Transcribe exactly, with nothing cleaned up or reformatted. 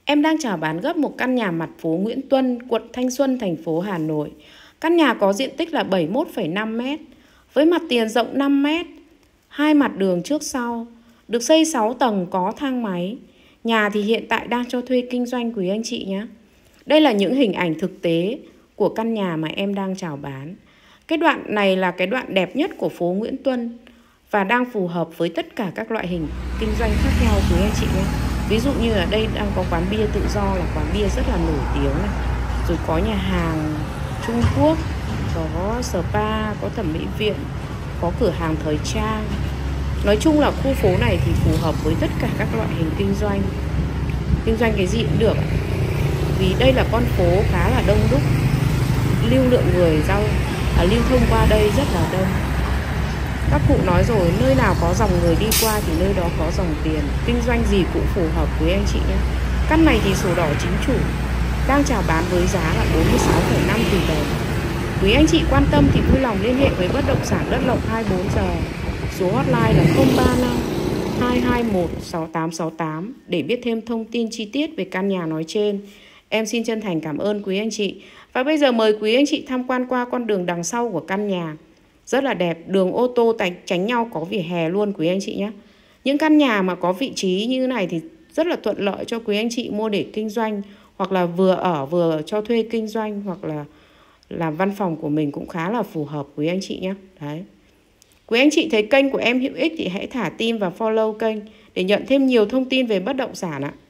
Em đang chào bán gấp một căn nhà mặt phố Nguyễn Tuân, quận Thanh Xuân, thành phố Hà Nội. Căn nhà có diện tích là bảy mươi mốt phẩy năm mét, với mặt tiền rộng năm mét, hai mặt đường trước sau, được xây sáu tầng có thang máy. Nhà thì hiện tại đang cho thuê kinh doanh quý anh chị nhé. Đây là những hình ảnh thực tế của căn nhà mà em đang chào bán. Cái đoạn này là cái đoạn đẹp nhất của phố Nguyễn Tuân và đang phù hợp với tất cả các loại hình kinh doanh khác nhau quý anh chị nhé. Ví dụ như ở đây đang có quán bia tự do, là quán bia rất là nổi tiếng này. Rồi có nhà hàng Trung Quốc, có spa, có thẩm mỹ viện, có cửa hàng thời trang. Nói chung là khu phố này thì phù hợp với tất cả các loại hình kinh doanh. Kinh doanh cái gì cũng được. Vì đây là con phố khá là đông đúc, lưu lượng người giao à, lưu thông qua đây rất là đông. Các cụ nói rồi, nơi nào có dòng người đi qua thì nơi đó có dòng tiền. Kinh doanh gì cũng phù hợp với anh chị nhé. Căn này thì sổ đỏ chính chủ, đang chào bán với giá là bốn mươi sáu phẩy năm tỷ đồng. Quý anh chị quan tâm thì vui lòng liên hệ với Bất động sản Đất Lộc hai mươi bốn giờ. Số hotline là không ba năm hai hai một sáu tám sáu tám để biết thêm thông tin chi tiết về căn nhà nói trên. Em xin chân thành cảm ơn quý anh chị. Và bây giờ mời quý anh chị tham quan qua con đường đằng sau của căn nhà. Rất là đẹp, đường ô tô tránh nhau, có vỉa hè luôn quý anh chị nhé. Những căn nhà mà có vị trí như thế này thì rất là thuận lợi cho quý anh chị mua để kinh doanh, hoặc là vừa ở vừa cho thuê kinh doanh, hoặc là làm văn phòng của mình cũng khá là phù hợp quý anh chị nhé. Đấy. Quý anh chị thấy kênh của em hữu ích thì hãy thả tim và follow kênh để nhận thêm nhiều thông tin về bất động sản ạ.